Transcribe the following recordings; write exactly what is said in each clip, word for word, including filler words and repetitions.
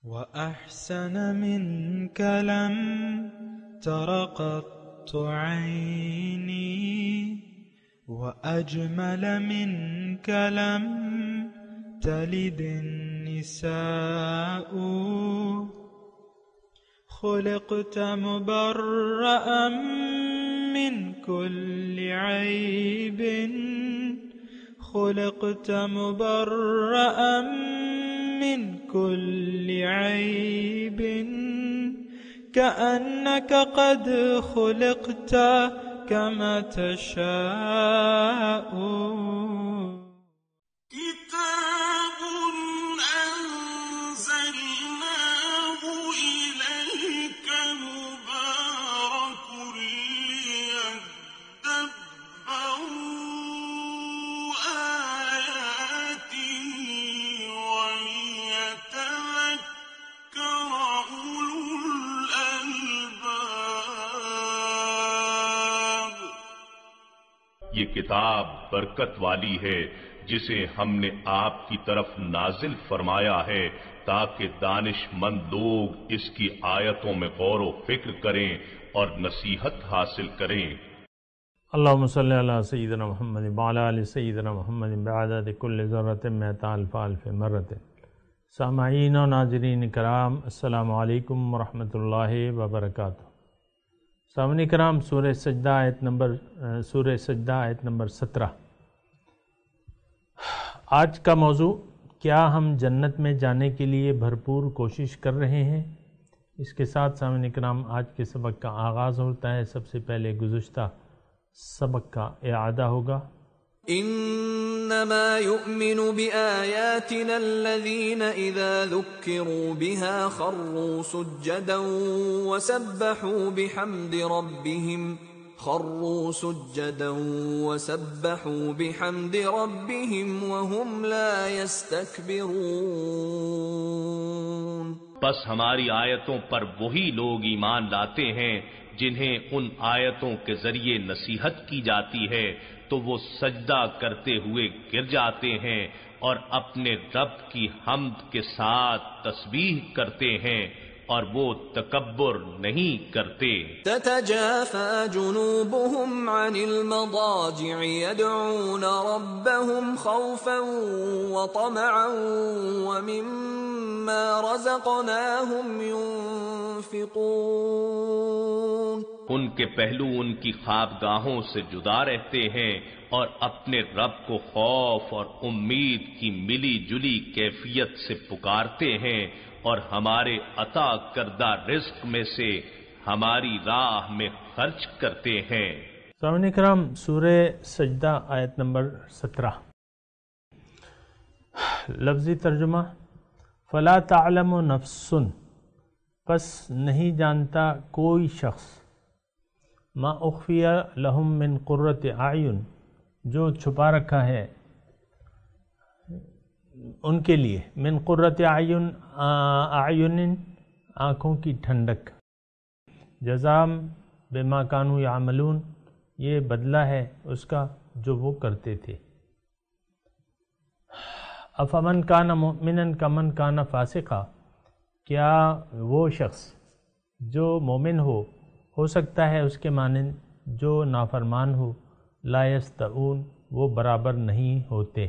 وأحسن منك لم تر قط عيني وأجمل منك لم تلد النساء خلقت مبرأ من كل عيب خلقت مبرأ من كل عيب كأنك قد خلقت كما تشاء كتاب أنزلناه إليك مبارك ليدبروا آياته وليتذكر أولو الألباب. یہ کتاب برکت والی ہے جسے ہم نے آپ کی طرف نازل فرمایا ہے تاکہ دانش مند لوگ اس کی آیتوں میں غور و فکر کریں اور نصیحت حاصل کریں. اللہم صلی علی سیدنا محمد وعلی آل سیدنا محمد بعدد کل ذرۃ مئۃ الف الف مرۃ. سامعین و ناظرین کرام، السلام علیکم ورحمۃ اللہ وبرکاتہ. سامعین کرام، سورہ سجدہ آیت نمبر سورہ سجدہ آیت نمبر سترہ. آج کا موضوع، کیا ہم جنت میں جانے کے لیے بھرپور کوشش کر رہے ہیں؟ اس کے ساتھ سامعین کرام آج کے سبق کا آغاز ہوتا ہے. سب سے پہلے گزشتہ سبق کا اعادہ ہوگا. انما يؤمن بآياتنا الذين اذا ذكروا بها خروا سجدا وسبحوا بحمد ربهم خروا سجدا وسبحوا بحمد ربهم وهم لا يستكبرون. بس ہماری آیتوں پر وہی لوگ ایمان لاتے ہیں جنہیں ان آیتوں کے ذریعے نصیحت کی جاتی ہے تو وہ سجدہ کرتے ہوئے گر جاتے ہیں اور اپنے رب کی حمد کے ساتھ تسبیح کرتے ہیں اور وہ تکبر نہیں کرتے. تتجافى جنوبهم عن المضاجع يدعون ربهم خوفا وطمعا ومما رزقناهم ينفقون. ان کے پہلو ان کی خوابگاہوں سے جدا رہتے ہیں اور اپنے رب کو خوف اور امید کی ملی جلی کیفیت سے پکارتے ہیں اور ہمارے عطا کردہ رزق میں سے ہماری راہ میں خرچ کرتے ہیں. سامعین کرام، سورہ سجدہ آیت نمبر سترہ. لفظی ترجمہ، فلا تعلم نفس، پس نہیں جانتا کوئی شخص، ما اخفی لہم من قرۃ اعین، جو چھپا رکھا ہے ان کے لیے، من قرۃ اعین اعین آنکھوں کی ٹھنڈک، جزاء بما کانوا یعملون، یہ بدلہ ہے اس کا جو وہ کرتے تھے. افمن کان مؤمنا کمن کان فاسقا، کیا وہ شخص جو مومن ہو ہو سکتا ہے اس کے مانند جو نافرمان ہو. لا یستوون، وہ برابر نہیں ہوتے.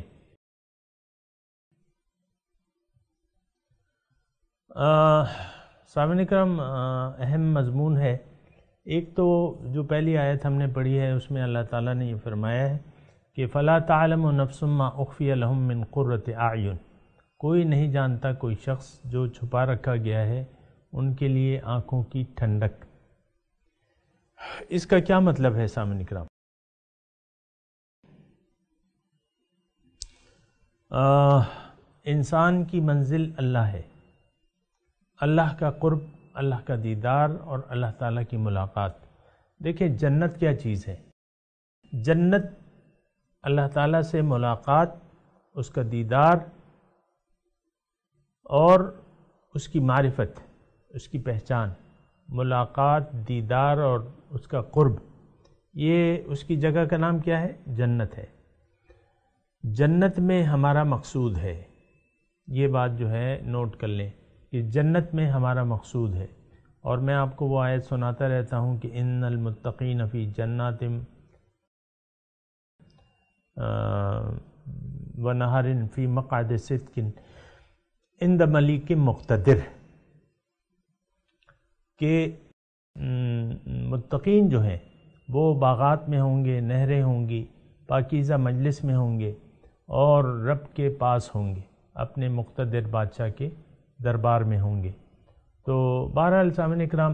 سامعین کرام، اہم مضمون ہے. ایک تو جو پہلی آیت ہم نے پڑھی ہے اس میں اللہ تعالیٰ نے یہ فرمایا ہے کہ فلا تعلم نفس ما اخفی لهم من قرۃ اعین، کوئی نہیں جانتا کوئی شخص جو چھپا رکھا گیا ہے ان کے لیے آنکھوں کی ٹھنڈک. اس کا کیا مطلب ہے سامعین کرام؟ انسان کی منزل اللہ ہے، اللہ کا قرب، اللہ کا دیدار اور اللہ تعالیٰ کی ملاقات. دیکھیں جنت کیا چیز ہے؟ جنت اللہ تعالیٰ سے ملاقات، اس کا دیدار اور اس کی معرفت، اس کی پہچان. ملاقات، دیدار اور اس کا قرب، یہ اس کی جگہ کا نام کیا ہے؟ جنت ہے. جنت میں ہمارا مقصود ہے، یہ بات جو ہے نوٹ کر لیں کہ جنت میں ہمارا مقصود ہے. اور میں آپ کو وہ آیت سناتا رہتا ہوں کہ ان المتقین فی جنات و نہر فی مقعد صدق عند ملیک مقتدر، کہ متقین جو ہیں وہ باغات میں ہوں گے، نہریں ہوں گی، پاکیزہ مجلس میں ہوں گے اور رب کے پاس ہوں گے، اپنے مقتدر بادشاہ کے دربار میں ہوں گے. تو بہرحال سامعین اکرام،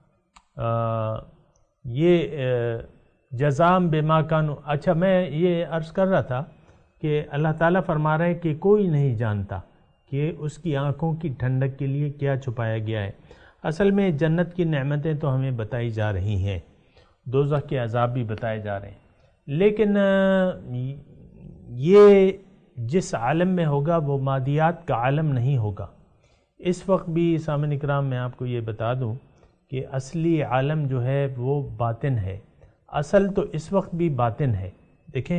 یہ جزام بما کانوا، اچھا میں یہ عرض کر رہا تھا کہ اللہ تعالیٰ فرما رہا ہے کہ کوئی نہیں جانتا کہ اس کی آنکھوں کی ٹھنڈک کے لیے کیا چھپایا گیا ہے. اصل میں جنت کی نعمتیں تو ہمیں بتائی جا رہی ہیں، دوزخ کے عذاب بھی بتائے جا رہے ہیں، لیکن یہ جس عالم میں ہوگا وہ مادیات کا عالم نہیں ہوگا. اس وقت بھی سامعین اکرام میں آپ کو یہ بتا دوں کہ اصلی عالم جو ہے وہ باطن ہے. اصل تو اس وقت بھی باطن ہے. دیکھیں،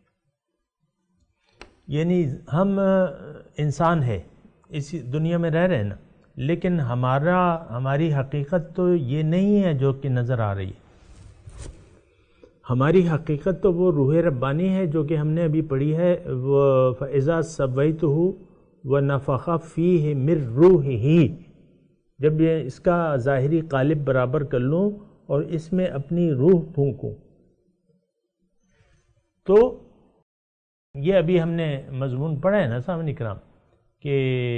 یعنی ہم انسان ہے، اس دنیا میں رہ رہے ہیں نا، لیکن ہمارا ہماری حقیقت تو یہ نہیں ہے جو کہ نظر آ رہی ہے. ہماری حقیقت تو وہ روح ربانی ہے جو کہ ہم نے ابھی پڑھی ہے، وہ فَإِذَا سَوَّيْتُهُ وَنَفَخَ فِيهِ مِن رُوحِهِ، جب یہ اس کا ظاہری قالب برابر کر لوں اور اس میں اپنی روح پھونکوں. تو یہ ابھی ہم نے مضمون پڑھا ہے نا سامعین اکرام کہ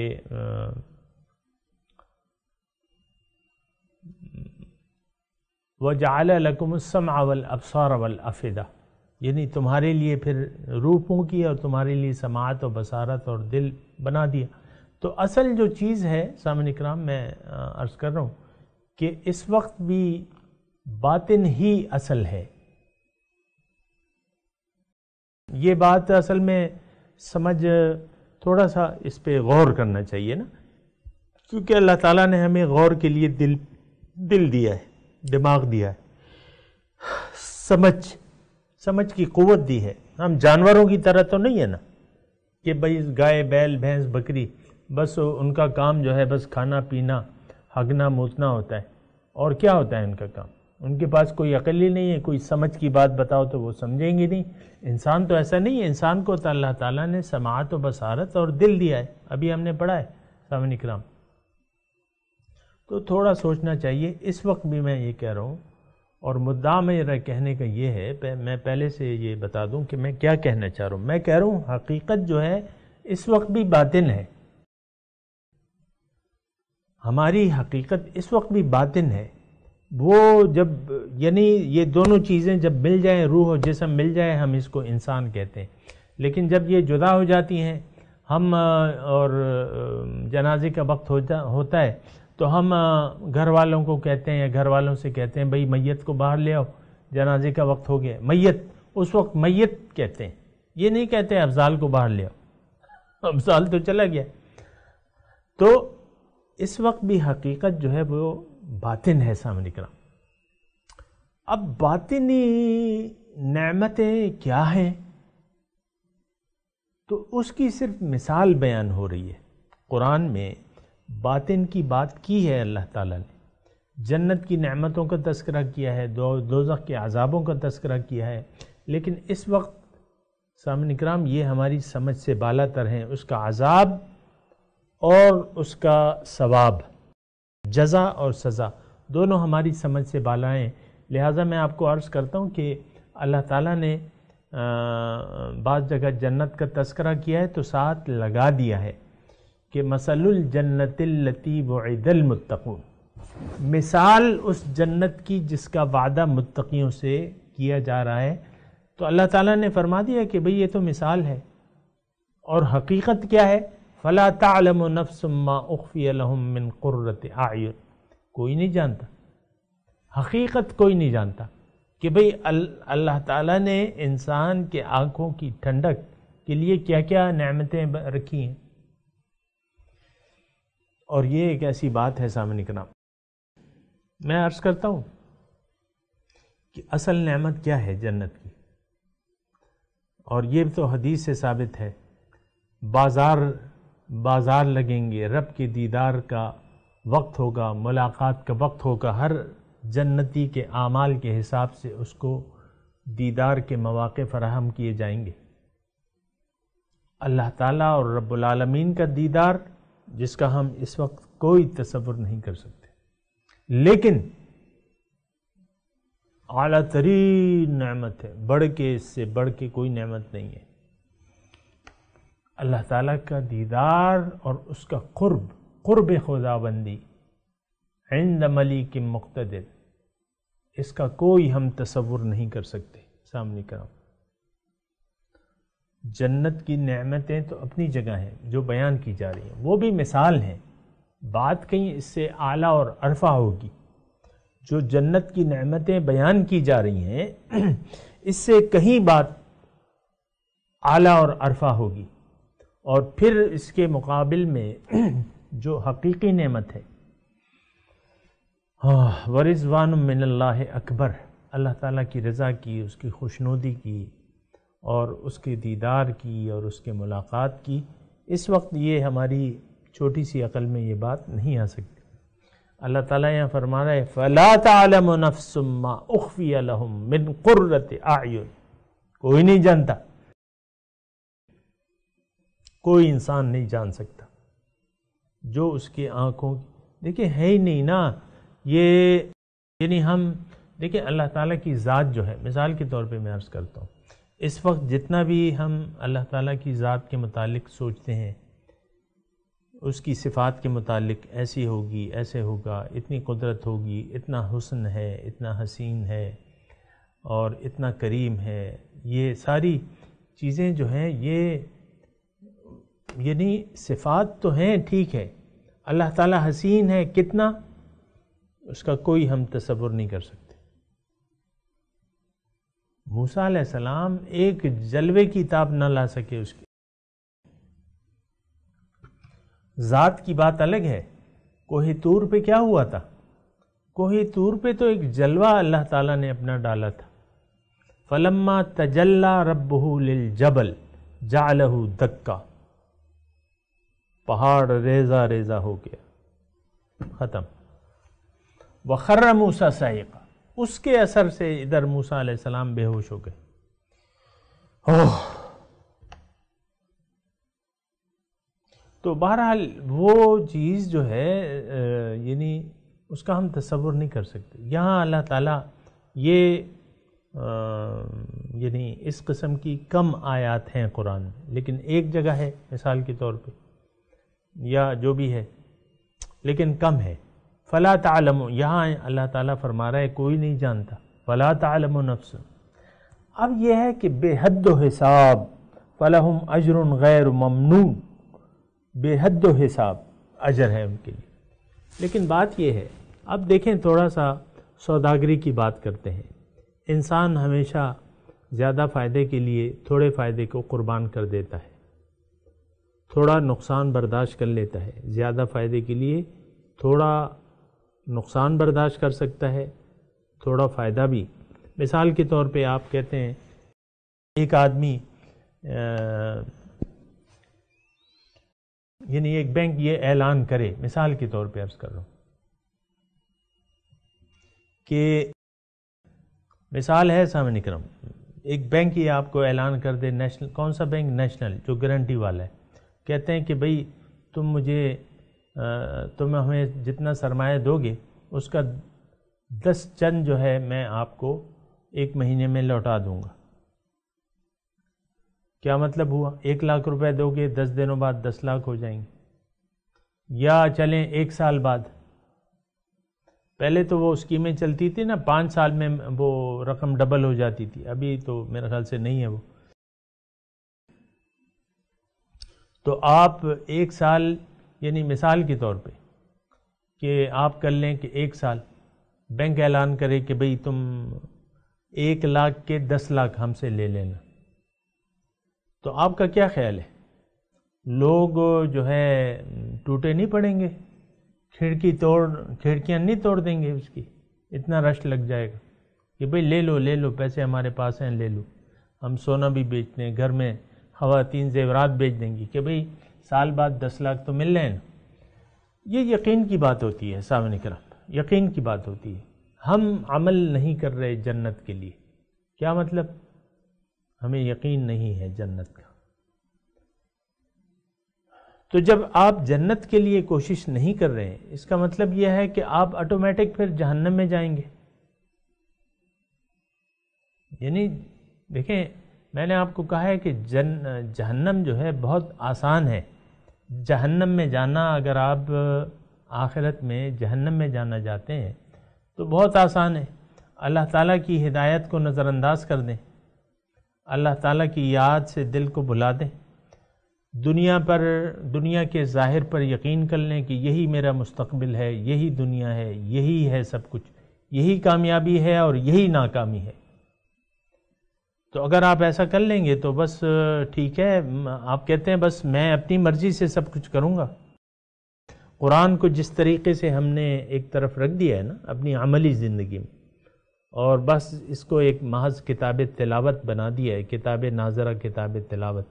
وَجَعَلَ لَكُمُ السَّمْعَ وَالْأَبْصَارَ وَالْأَفْئِدَةَ، یعنی تمہارے لیے پھر روح پھونکی اور تمہارے لیے سماعت اور بصارت اور دل بنا دیا. تو اصل جو چیز ہے سامعین اکرام، میں عرض کر رہا ہوں کہ اس وقت بھی باطن ہی اصل ہے. یہ بات اصل میں سمجھ، تھوڑا سا اس پہ غور کرنا چاہیے نا، کیونکہ اللہ تعالیٰ نے ہمیں غور کے لیے دل دل دیا ہے، دماغ دیا ہے، سمجھ سمجھ کی قوت دی ہے. ہم جانوروں کی طرح تو نہیں ہے نا کہ بھئی گائے، بیل، بھینس، بکری بس ان کا کام جو ہے بس کھانا پینا، ہگنا موتنا ہوتا ہے، اور کیا ہوتا ہے ان کا کام؟ ان کے پاس کوئی عقل ہی نہیں ہے. کوئی سمجھ کی بات بتاؤ تو وہ سمجھیں گے نہیں. انسان تو ایسا نہیں ہے. انسان کو تو اللہ تعالیٰ نے سماعت و بصارت اور دل دیا ہے، ابھی ہم نے پڑھا ہے سامعین اکرام. تو تھوڑا سوچنا چاہیے. اس وقت بھی میں یہ کہہ رہا ہوں، اور مدعا میرا کہنے کا یہ ہے، میں پہلے سے یہ بتا دوں کہ میں کیا کہنا چاہ رہا ہوں. میں کہہ رہا ہوں حقیقت جو ہے اس وقت بھی باطن ہے. ہماری حقیقت اس وقت بھی باطن ہے. وہ جب یعنی یہ دونوں چیزیں جب مل جائیں، روح اور جسم مل جائے، ہم اس کو انسان کہتے ہیں. لیکن جب یہ جدا ہو جاتی ہیں، ہم اور جنازے کا وقت ہوتا ہوتا ہے تو ہم گھر والوں کو کہتے ہیں یا گھر والوں سے کہتے ہیں بھئی میت کو باہر لے آؤ، جنازے کا وقت ہو گیا. میت اس وقت میت کہتے ہیں، یہ نہیں کہتے افضال کو باہر لے آؤ، افضال تو چلا گیا. تو اس وقت بھی حقیقت جو ہے وہ باطن ہے سامنے اکرام. اب باطنی نعمتیں کیا ہیں؟ تو اس کی صرف مثال بیان ہو رہی ہے. قرآن میں باطن کی بات کی ہے اللہ تعالیٰ نے. جنت کی نعمتوں کا تذکرہ کیا ہے، دو دوزخ کے عذابوں کا تذکرہ کیا ہے. لیکن اس وقت سامعین اکرام یہ ہماری سمجھ سے بالا تر ہیں. اس کا عذاب اور اس کا ثواب، جزا اور سزا، دونوں ہماری سمجھ سے بالا ہیں. لہٰذا میں آپ کو عرض کرتا ہوں کہ اللہ تعالیٰ نے بعض جگہ جنت کا تذکرہ کیا ہے تو ساتھ لگا دیا ہے کہ مثل الجنت التی وعد المتقون، مثال اس جنت کی جس کا وعدہ متقیوں سے کیا جا رہا ہے. تو اللہ تعالیٰ نے فرما دیا کہ بھئی یہ تو مثال ہے، اور حقیقت کیا ہے؟ فلا تعلم نفس ما اخفی لهم من قرۃ اعین. کوئی نہیں جانتا، حقیقت کوئی نہیں جانتا کہ بھئی اللہ تعالیٰ نے انسان کے آنکھوں کی ٹھنڈک کے لیے کیا کیا نعمتیں رکھی ہیں. اور یہ ایک ایسی بات ہے سامعین کرام، میں عرض کرتا ہوں کہ اصل نعمت کیا ہے جنت کی. اور یہ تو حدیث سے ثابت ہے. بازار بازار لگیں گے، رب کے دیدار کا وقت ہوگا، ملاقات کا وقت ہوگا، ہر جنتی کے اعمال کے حساب سے اس کو دیدار کے مواقع فراہم کیے جائیں گے۔ اللہ تعالیٰ اور رب العالمین کا دیدار جس کا ہم اس وقت کوئی تصور نہیں کر سکتے، لیکن اعلیٰ ترین نعمت ہے، بڑھ کے اس سے بڑھ کے کوئی نعمت نہیں ہے۔ اللہ تعالیٰ کا دیدار اور اس کا قرب، قرب خداوندی عند ملیک مقتدر، اس کا کوئی ہم تصور نہیں کر سکتے۔ سامنے کرام، جنت کی نعمتیں تو اپنی جگہ ہیں جو بیان کی جا رہی ہیں، وہ بھی مثال ہیں، بات کہیں اس سے اعلیٰ اور عرفہ ہوگی۔ جو جنت کی نعمتیں بیان کی جا رہی ہیں اس سے کہیں بات اعلیٰ اور عرفہ ہوگی، اور پھر اس کے مقابل میں جو حقیقی نعمت ہے وَرِضْوَانٌ مِّنَ اللَّهِ اکبر، اللہ تعالیٰ کی رضا کی، اس کی خوشنودی کی اور اس کے دیدار کی اور اس کے ملاقات کی، اس وقت یہ ہماری چھوٹی سی عقل میں یہ بات نہیں آ سکتی۔ اللہ تعالیٰ یہاں فرما رہا ہے فَلَا تَعْلَمُ نَفْسٌ مَّا أُخْفِيَ لَهُم مِّن قُرَّةِ أَعْيُنٍ، کوئی نہیں جانتا، کوئی انسان نہیں جان سکتا جو اس کی آنکھوں، دیکھیں ہے ہی نہیں نا یہ، یعنی ہم دیکھیں اللہ تعالیٰ کی ذات جو ہے، مثال کے طور پہ میں عرض کرتا ہوں، اس وقت جتنا بھی ہم اللہ تعالیٰ کی ذات کے متعلق سوچتے ہیں، اس کی صفات کے متعلق ایسی ہوگی، ایسے ہوگا، اتنی قدرت ہوگی، اتنا حسن ہے، اتنا حسین ہے اور اتنا کریم ہے، یہ ساری چیزیں جو ہیں یہ یعنی صفات تو ہیں، ٹھیک ہے، اللہ تعالیٰ حسین ہے کتنا، اس کا کوئی ہم تصور نہیں کر سکتے۔ موسیٰ علیہ السلام ایک جلوے کی تاب نہ لا سکے، اس کی ذات کی بات الگ ہے۔ کوہ طور پہ کیا ہوا تھا؟ کوہ طور پہ تو ایک جلوہ اللہ تعالیٰ نے اپنا ڈالا تھا۔ فَلَمَّا تَجَلَّى رَبُّهُ لِلْجَبَلِ جَعَلَهُ دَكَّا، پہاڑ ریزہ ریزہ ہو گیا، ختم۔ وَخَرَّ مُوسَىٰ صَعِقًا، اس کے اثر سے ادھر موسیٰ علیہ السلام بے ہوش ہو گئے۔ اوہ، تو بہرحال وہ چیز جو ہے یعنی اس کا ہم تصور نہیں کر سکتے۔ یہاں اللہ تعالیٰ یہ یعنی اس قسم کی کم آیات ہیں قرآن میں، لیکن ایک جگہ ہے مثال کے طور پہ یا جو بھی ہے، لیکن کم ہے۔ فلا تعلم، یہاں اللہ تعالیٰ فرما رہا ہے کوئی نہیں جانتا، فلا تعلم نفس۔ اب یہ ہے کہ بے حد و حساب، فلہم اجر غیر ممنون، بے حد و حساب اجر ہے ان کے لیے۔ لیکن بات یہ ہے، اب دیکھیں تھوڑا سا سوداگری کی بات کرتے ہیں۔ انسان ہمیشہ زیادہ فائدے کے لیے تھوڑے فائدے کو قربان کر دیتا ہے، تھوڑا نقصان برداشت کر لیتا ہے، زیادہ فائدے کے لیے تھوڑا نقصان برداشت کر سکتا ہے، تھوڑا فائدہ بھی۔ مثال کے طور پہ آپ کہتے ہیں ایک آدمی یعنی ایک بینک یہ اعلان کرے، مثال کے طور پہ عرض کر رہا ہوں کہ مثال ہے سامنے اکرم، ایک بینک یہ آپ کو اعلان کر دے، نیشنل، کون سا بینک؟ نیشنل، جو گارنٹی والا ہے، کہتے ہیں کہ بھئی تم مجھے تم ہمیں جتنا سرمایہ دو گے اس کا دس چند جو ہے میں آپ کو ایک مہینے میں لوٹا دوں گا۔ کیا مطلب ہوا؟ ایک لاکھ روپے دو گے، دس دنوں بعد دس لاکھ ہو جائیں گے، یا چلیں ایک سال بعد۔ پہلے تو وہ اسکیمیں چلتی تھی نا، پانچ سال میں وہ رقم ڈبل ہو جاتی تھی، ابھی تو میرے خیال سے نہیں ہے وہ۔ تو آپ ایک سال، یعنی مثال کے طور پہ کہ آپ کر لیں کہ ایک سال بینک اعلان کرے کہ بھئی تم ایک لاکھ کے دس لاکھ ہم سے لے لینا، تو آپ کا کیا خیال ہے؟ لوگ جو ہے ٹوٹے نہیں پڑیں گے؟ کھڑکی توڑ کھڑکیاں نہیں توڑ دیں گے اس کی؟ اتنا رش لگ جائے گا کہ بھئی لے لو لے لو، پیسے ہمارے پاس ہیں، لے لو۔ ہم سونا بھی بیچتے ہیں، گھر میں خواتین زیورات بیچ دیں گی کہ بھئی سال بعد دس لاکھ تو مل رہے ہیں نا. یہ یقین کی بات ہوتی ہے سامنے کرام، یقین کی بات ہوتی ہے. ہم عمل نہیں کر رہے جنت کے لیے. کیا مطلب؟ ہمیں یقین نہیں ہے جنت کا. تو جب آپ جنت کے لیے کوشش نہیں کر رہے ہیں، اس کا مطلب یہ ہے کہ آپ آٹومیٹک پھر جہنم میں جائیں گے. یعنی دیکھیں، میں نے آپ کو کہا ہے کہ جن جہنم جو ہے بہت آسان ہے. جہنم میں جانا، اگر آپ آخرت میں جہنم میں جانا چاہتے ہیں تو بہت آسان ہے. اللہ تعالیٰ کی ہدایت کو نظر انداز کر دیں، اللہ تعالیٰ کی یاد سے دل کو بھلا دیں، دنیا پر دنیا کے ظاہر پر یقین کر لیں کہ یہی میرا مستقبل ہے، یہی دنیا ہے، یہی ہے سب کچھ، یہی کامیابی ہے اور یہی ناکامی ہے. تو اگر آپ ایسا کر لیں گے تو بس ٹھیک ہے. آپ کہتے ہیں بس میں اپنی مرضی سے سب کچھ کروں گا. قرآن کو جس طریقے سے ہم نے ایک طرف رکھ دیا ہے نا اپنی عملی زندگی میں، اور بس اس کو ایک محض کتاب تلاوت بنا دیا ہے، کتاب ناظرہ، کتاب تلاوت،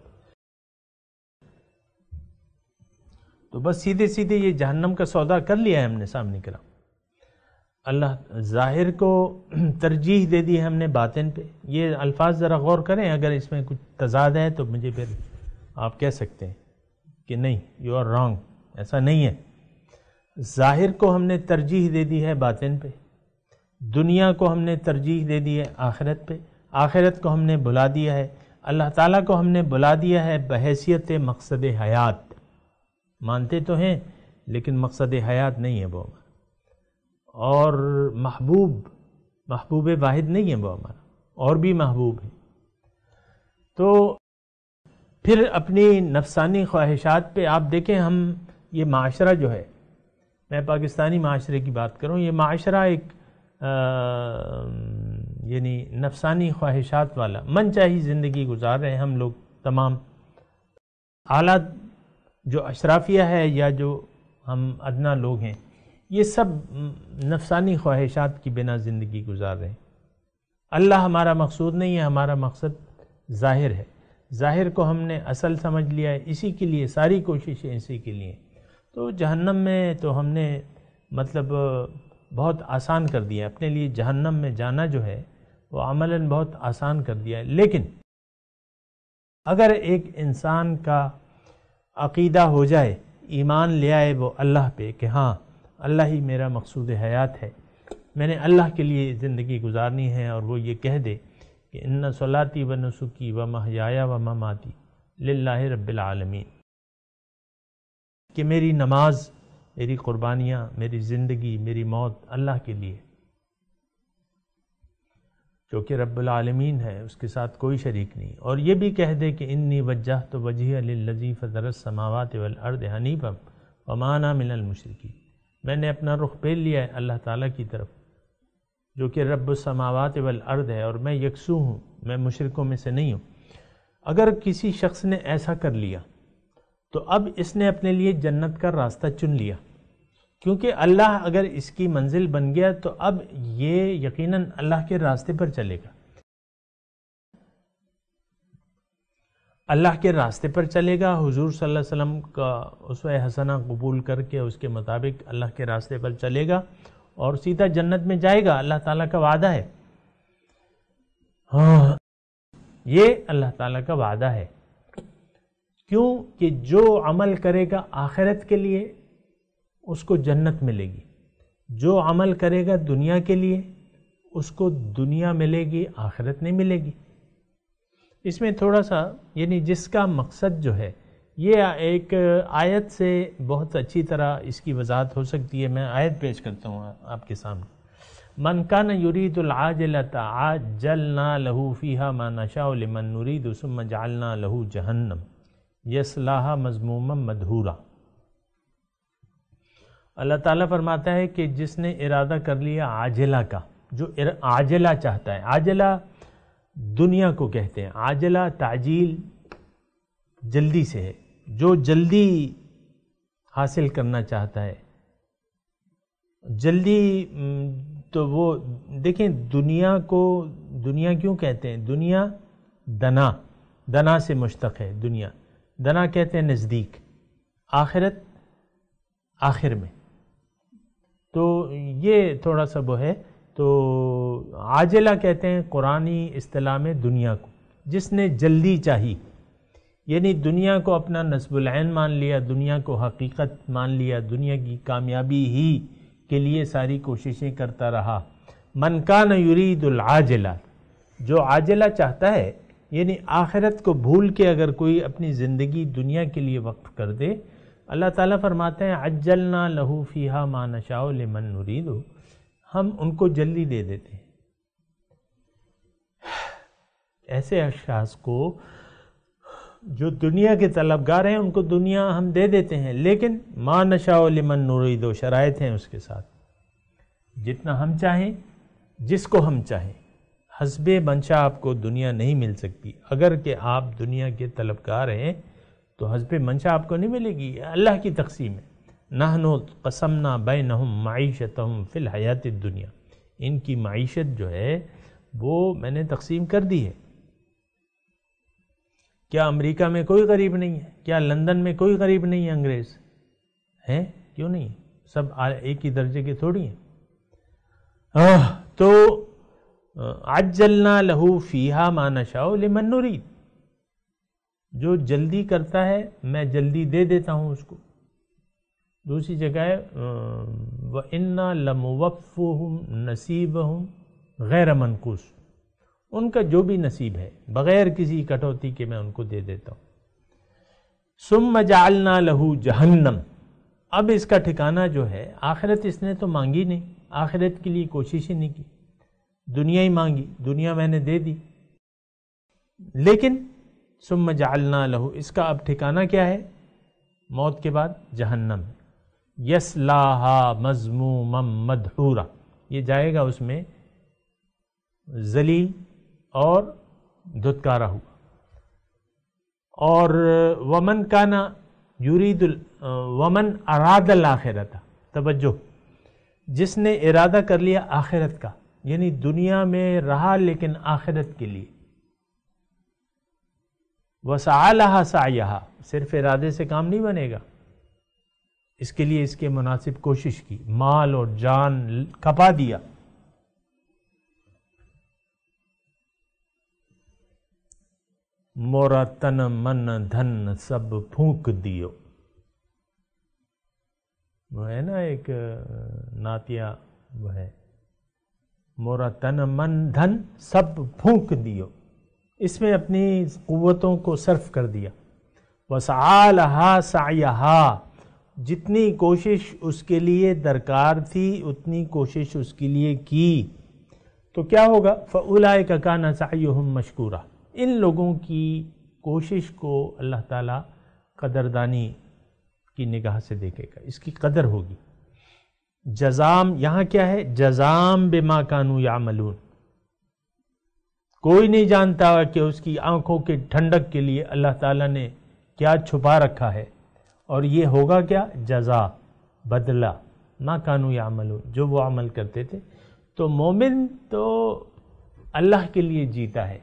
تو بس سیدھے سیدھے یہ جہنم کا سودا کر لیا ہے ہم نے سامنے کرا. اللہ ظاہر کو ترجیح دے دی ہے ہم نے باطن پہ. یہ الفاظ ذرا غور کریں، اگر اس میں کچھ تضاد ہے تو مجھے پھر آپ کہہ سکتے ہیں کہ نہیں یو آر رانگ. ایسا نہیں ہے. ظاہر کو ہم نے ترجیح دے دی ہے باطن پہ، دنیا کو ہم نے ترجیح دے دی ہے آخرت پہ، آخرت کو ہم نے بلا دیا ہے، اللہ تعالیٰ کو ہم نے بلا دیا ہے بحیثیت مقصد حیات. مانتے تو ہیں لیکن مقصد حیات نہیں ہے وہ ہمارا، اور محبوب محبوب واحد نہیں ہے وہ ہمارا، اور بھی محبوب ہے. تو پھر اپنی نفسانی خواہشات پہ آپ دیکھیں، ہم یہ معاشرہ جو ہے، میں پاکستانی معاشرے کی بات کروں، یہ معاشرہ ایک یعنی نفسانی خواہشات والا من چاہی زندگی گزار رہے ہیں ہم لوگ تمام. اعلیٰ جو اشرافیہ ہے یا جو ہم ادنا لوگ ہیں، یہ سب نفسانی خواہشات کی بنا زندگی گزار رہے ہیں. اللہ ہمارا مقصود نہیں ہے، ہمارا مقصد ظاہر ہے. ظاہر کو ہم نے اصل سمجھ لیا ہے، اسی کے لیے ساری کوششیں اسی کے لیے. تو جہنم میں تو ہم نے مطلب بہت آسان کر دیا اپنے لیے. جہنم میں جانا جو ہے وہ عملاً بہت آسان کر دیا ہے. لیکن اگر ایک انسان کا عقیدہ ہو جائے، ایمان لے آئے وہ اللہ پہ کہ ہاں اللہ ہی میرا مقصود حیات ہے، میں نے اللہ کے لیے زندگی گزارنی ہے، اور وہ یہ کہہ دے کہ ان صلاتی و نسکی و محیایا و مماتی للہ رب العالمین، کہ میری نماز، میری قربانیاں، میری زندگی، میری موت اللہ کے لیے، جو کہ رب العالمین ہے، اس کے ساتھ کوئی شریک نہیں. اور یہ بھی کہہ دے کہ انی وجہت وجہی للذی فطر السماوات والارض حنیفا وما انا من المشرکین، میں نے اپنا رخ پھیر لیا ہے اللہ تعالیٰ کی طرف جو کہ رب السماوات والارض ہے، اور میں یکسو ہوں، میں مشرکوں میں سے نہیں ہوں. اگر کسی شخص نے ایسا کر لیا تو اب اس نے اپنے لیے جنت کا راستہ چن لیا، کیونکہ اللہ اگر اس کی منزل بن گیا تو اب یہ یقیناً اللہ کے راستے پر چلے گا، اللہ کے راستے پر چلے گا. حضور صلی اللہ علیہ وسلم کا اسوہ حسنہ قبول کر کے اس کے مطابق اللہ کے راستے پر چلے گا اور سیدھا جنت میں جائے گا. اللہ تعالیٰ کا وعدہ ہے، ہاں یہ اللہ تعالیٰ کا وعدہ ہے. کیوں کہ جو عمل کرے گا آخرت کے لیے اس کو جنت ملے گی، جو عمل کرے گا دنیا کے لیے اس کو دنیا ملے گی، آخرت نہیں ملے گی. اس میں تھوڑا سا یعنی جس کا مقصد جو ہے، یہ ایک آیت سے بہت اچھی طرح اس کی وضاحت ہو سکتی ہے. میں آیت پیش کرتا ہوں آپ کے سامنے. من کان یرید العاجلۃ عجلنا له فیہا ما نشاء لمن نرید ثم جعلنا له جہنم یصلاھا مذموما مدحورا. اللہ تعالیٰ فرماتا ہے کہ جس نے ارادہ کر لیا عاجلہ کا، جو عاجلہ چاہتا ہے، عاجلہ دنیا کو کہتے ہیں، عاجلہ تعجیل جلدی سے ہے، جو جلدی حاصل کرنا چاہتا ہے جلدی. تو وہ دیکھیں دنیا کو دنیا کیوں کہتے ہیں؟ دنیا دنا، دنا سے مشتق ہے دنیا. دنا کہتے ہیں نزدیک، آخرت آخر میں. تو یہ تھوڑا سا وہ ہے. تو عاجلہ کہتے ہیں قرآنی اصطلاح میں دنیا کو، جس نے جلدی چاہی، یعنی دنیا کو اپنا نصب العین مان لیا، دنیا کو حقیقت مان لیا، دنیا کی کامیابی ہی کے لیے ساری کوششیں کرتا رہا. من کان یرید العاجلہ، جو عاجلہ چاہتا ہے یعنی آخرت کو بھول کے اگر کوئی اپنی زندگی دنیا کے لیے وقف کر دے، اللہ تعالیٰ فرماتے ہیں عجلنا لہو فیہا ما نشاء لمن نرید، ہم ان کو جلدی دے دیتے ہیں. ایسے اشخاص کو جو دنیا کے طلبگار ہیں ان کو دنیا ہم دے دیتے ہیں، لیکن ما نشاء لمن نرید شرائط ہیں اس کے ساتھ. جتنا ہم چاہیں، جس کو ہم چاہیں، حسب منشا آپ کو دنیا نہیں مل سکتی. اگر کہ آپ دنیا کے طلبگار ہیں تو حسب منشا آپ کو نہیں ملے گی. اللہ کی تقسیم ہے. نحنو قسمنا بینہم معیشتہم فی الحیات الدنیا، ان کی معیشت جو ہے وہ میں نے تقسیم کر دی ہے. کیا امریکہ میں کوئی غریب نہیں ہے؟ کیا لندن میں کوئی غریب نہیں ہے؟ انگریز ہیں؟ کیوں نہیں؟ سب ایک ہی درجے کے تھوڑی ہیں. آہ تو عجلنا لہو فیہا ما نشاء لمن نرید، جو جلدی کرتا ہے میں جلدی دے دیتا ہوں اس کو. دوسری جگہ ہے وَإِنَّا لَمُوَفُّوهُمْ نَصِيبَهُمْ غَيْرَ مَنْقُوص، ان کا جو بھی نصیب ہے بغیر کسی کٹوتی کے میں ان کو دے دیتا ہوں. ثُمَّ جَعَلْنَا لَهُ جَهَنَّمْ، اب اس کا ٹھکانہ جو ہے آخرت اس نے تو مانگی نہیں، آخرت کے لیے کوشش ہی نہیں کی، دنیا ہی مانگی، دنیا میں نے دے دی. لیکن ثم جعلنا لہو، اس کا اب ٹھکانہ کیا ہے؟ موت کے بعد جہنم. یصلاھا مذموما مدحورا، یہ جائے گا اس میں ذلیل اور دھتکارا ہوا. اور ومن کانا یرید ومن اراد الاخرۃ، توجہ، جس نے ارادہ کر لیا آخرت کا، یعنی دنیا میں رہا لیکن آخرت کے لیے. وسعی لہا سعیہا، صرف ارادے سے کام نہیں بنے گا، اس کے لیے اس کے مناسب کوشش کی، مال اور جان کھپا دیا. مورا تن من دھن سب پھونک دیو، وہ ہے نا ایک نعتیہ، وہ ہے مورا تن من دھن سب پھونک دیو، اس میں اپنی قوتوں کو صرف کر دیا. وسعی لہا سعیہا، جتنی کوشش اس کے لیے درکار تھی اتنی کوشش اس کے لیے کی، تو کیا ہوگا؟ فاولئک کان سعیہم مشکورا، ان لوگوں کی کوشش کو اللہ تعالیٰ قدردانی کی نگاہ سے دیکھے گا، اس کی قدر ہوگی. جزام یہاں کیا ہے؟ جزام بما کانوا یعملون، کوئی نہیں جانتا کہ اس کی آنکھوں کے ٹھنڈک کے لیے اللہ تعالیٰ نے کیا چھپا رکھا ہے، اور یہ ہوگا کیا؟ جزا، بدلہ، ما کانوا یعملون، جو وہ عمل کرتے تھے. تو مومن تو اللہ کے لیے جیتا ہے.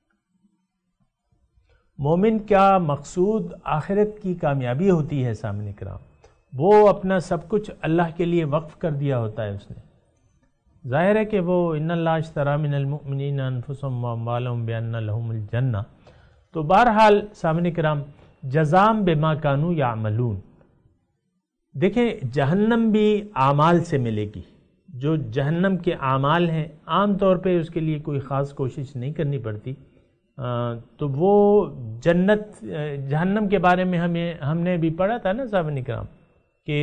مومن کا مقصود آخرت کی کامیابی ہوتی ہے. سامنے کرام، وہ اپنا سب کچھ اللہ کے لیے وقف کر دیا ہوتا ہے اس نے. ظاہر ہے کہ وہ ان اللہ اشتری من المؤمنین انفسهم واموالهم بان لهم الجنہ. تو بہرحال سامنے کرام، جزام بما کانوا یعملون. دیکھیں جہنم بھی اعمال سے ملے گی. جو جہنم کے اعمال ہیں عام طور پہ اس کے لیے کوئی خاص کوشش نہیں کرنی پڑتی. تو وہ جنت جہنم کے بارے میں ہمیں ہم نے بھی پڑھا تھا نا سامنے کرام کہ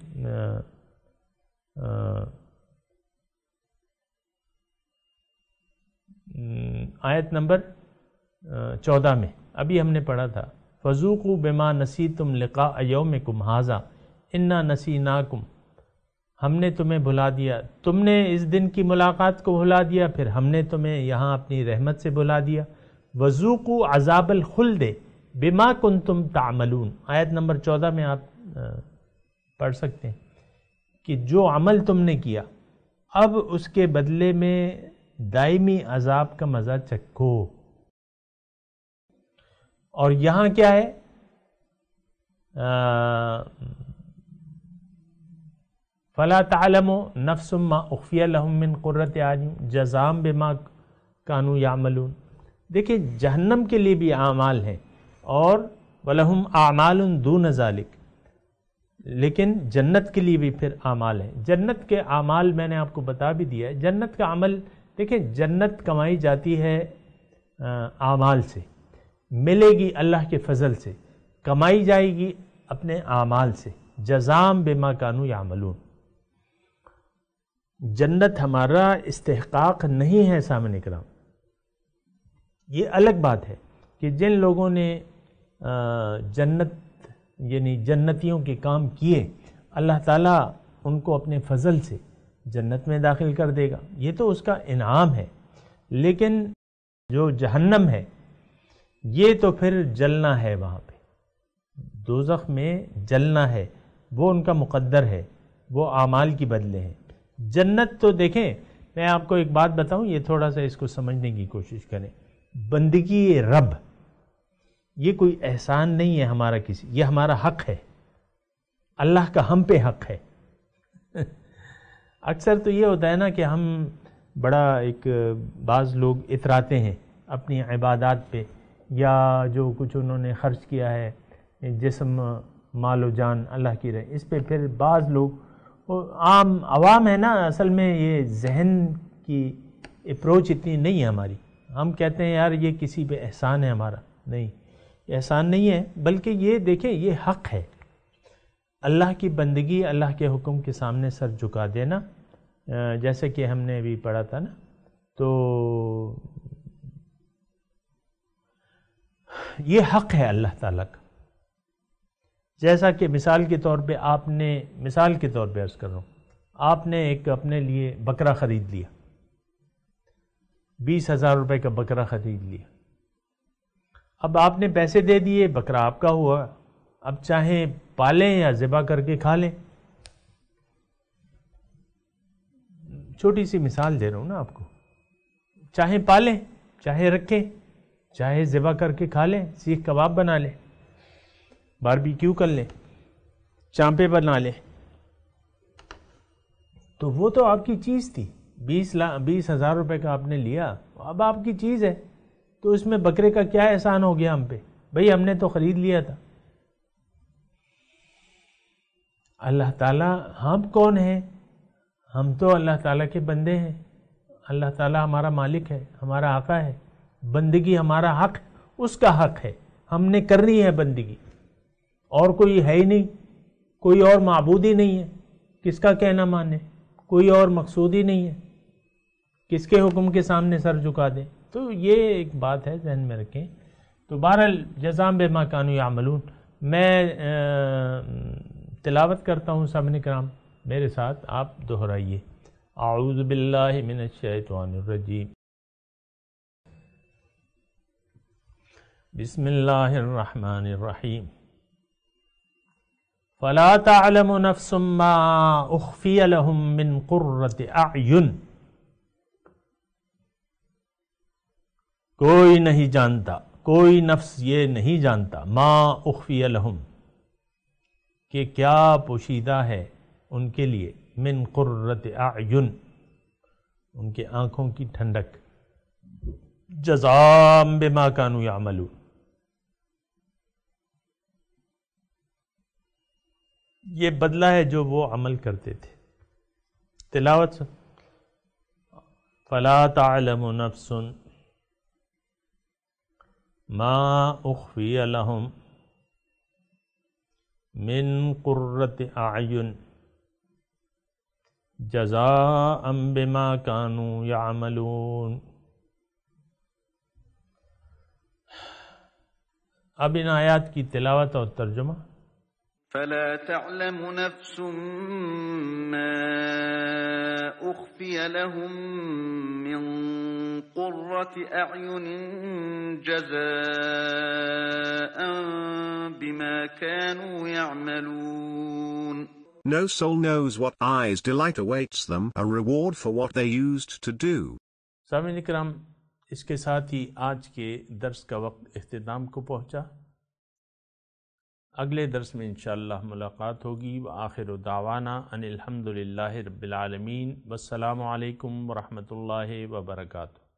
آیت نمبر چودہ میں ابھی ہم نے پڑھا تھا، فذوقوا بما نسیتم لقاء یومکم ھذا انا نسیناکم، ہم نے تمہیں بھلا دیا، تم نے اس دن کی ملاقات کو بھلا دیا، پھر ہم نے تمہیں یہاں اپنی رحمت سے بھلا دیا. وذوقوا عذاب الخلد بما کنتم تعملون، آیت نمبر چودہ میں آپ پڑھ سکتے ہیں کہ جو عمل تم نے کیا اب اس کے بدلے میں دائمی عذاب کا مزہ چکھو. اور یہاں کیا ہے؟ فلا تعلم نفس ما اخفی لهم من قرۃ اعین جزاء بما کانوا یعملون. دیکھیں جہنم کے لیے بھی اعمال ہیں اور وَلَهُمْ أَعْمَالٌ دُونَ ذَلِكَ، لیکن جنت کے لیے بھی پھر اعمال ہیں. جنت کے اعمال میں نے آپ کو بتا بھی دیا ہے. جنت کا عمل دیکھیں، جنت کمائی جاتی ہے اعمال سے، ملے گی اللہ کے فضل سے، کمائی جائے گی اپنے اعمال سے. جزاء بما کانوا یعملون. جنت ہمارا استحقاق نہیں ہے سامنے کرام. یہ الگ بات ہے کہ جن لوگوں نے جنت یعنی جنتیوں کے کام کیے، اللہ تعالیٰ ان کو اپنے فضل سے جنت میں داخل کر دے گا، یہ تو اس کا انعام ہے. لیکن جو جہنم ہے یہ تو پھر جلنا ہے، وہاں پہ دوزخ میں جلنا ہے، وہ ان کا مقدر ہے، وہ اعمال کی بدلے ہیں. جنت تو دیکھیں، میں آپ کو ایک بات بتاؤں، یہ تھوڑا سا اس کو سمجھنے کی کوشش کریں. بندگی رب یہ کوئی احسان نہیں ہے ہمارا کسی، یہ ہمارا حق ہے، اللہ کا ہم پہ حق ہے. اکثر تو یہ ہوتا ہے نا کہ ہم بڑا ایک بعض لوگ اتراتے ہیں اپنی عبادات پہ، یا جو کچھ انہوں نے خرچ کیا ہے جسم مال و جان اللہ کی رہے، اس پہ پھر بعض لوگ عام عوام ہے نا، اصل میں یہ ذہن کی اپروچ اتنی نہیں ہے ہماری. ہم کہتے ہیں یار یہ کسی پہ احسان ہے ہمارا. نہیں، احسان نہیں ہے، بلکہ یہ دیکھیں یہ حق ہے. اللہ کی بندگی، اللہ کے حکم کے سامنے سر جھکا دینا، جیسے کہ ہم نے ابھی پڑھا تھا نا، تو یہ حق ہے اللہ تعالیٰ کا. جیسا کہ مثال کے طور پہ آپ نے مثال کے طور پہ عرض کر رہا ہوں، آپ نے ایک اپنے لیے بکرا خرید لیا، بیس ہزار روپے کا بکرا خرید لیا. اب آپ نے پیسے دے دیے، بکرا آپ کا ہوا. اب چاہیں پالیں یا ذبح کر کے کھا لیں. چھوٹی سی مثال دے رہا ہوں نا آپ کو. چاہیں پالیں، چاہے رکھیں، چاہے ذبح کر کے کھا لیں، سیخ کباب بنا لیں، باربیکیو کر لیں، چانپے بنا لیں. تو وہ تو آپ کی چیز تھی، بیس لاکھ بیس ہزار روپے کا آپ نے لیا، اب آپ کی چیز ہے، تو اس میں بکرے کا کیا احسان ہو گیا ہم پہ؟ بھئی ہم نے تو خرید لیا تھا. اللہ تعالیٰ، ہم کون ہیں؟ ہم تو اللہ تعالیٰ کے بندے ہیں. اللہ تعالیٰ ہمارا مالک ہے، ہمارا آقا ہے. بندگی ہمارا حق، اس کا حق ہے، ہم نے کرنی ہے بندگی. اور کوئی ہے ہی نہیں، کوئی اور معبود ہی نہیں ہے، کس کا کہنا مانے؟ کوئی اور مقصود ہی نہیں ہے، کس کے حکم کے سامنے سر جھکا دیں؟ تو یہ ایک بات ہے، ذہن میں رکھیں. تو بہرحال جزاء بما کانوا یعملون. میں تلاوت کرتا ہوں سامعین کرام، میرے ساتھ آپ دہرائیے. اعوذ باللہ من الشیطان الرجیم. بسم اللہ الرحمن الرحیم. فلا تعلم نفس ما اخفی لهم من قرۃ اعین. کوئی نہیں جانتا، کوئی نفس یہ نہیں جانتا، ما اخفی لهم، کہ کیا پوشیدہ ہے ان کے لیے، من قرۃ اعین، ان کے آنکھوں کی ٹھنڈک، جزاء بما کانوا یعملون. یہ بدلہ ہے جو وہ عمل کرتے تھے. تلاوت سن. فلا تعلم نفس ما اخفی لهم من قرۃ اعین جزاء بما كانوا يعملون. اب ان آیات کی تلاوت اور ترجمہ. فلا تعلم نفس ما أخفي لهم من قرة أعين جزاء بما كانوا يعملون. No soul knows what eyes delight awaits them, a reward for what they used to do. سامعین اکرام، اس کے ساتھ ہی آج کے درس کا وقت اختتام کو پہنچا. اگلے درس میں انشاءاللہ ملاقات ہوگی۔ وآخر دعوانا ان الحمد للہ رب العالمین، والسلام علیکم ورحمۃ اللہ وبرکاتہ۔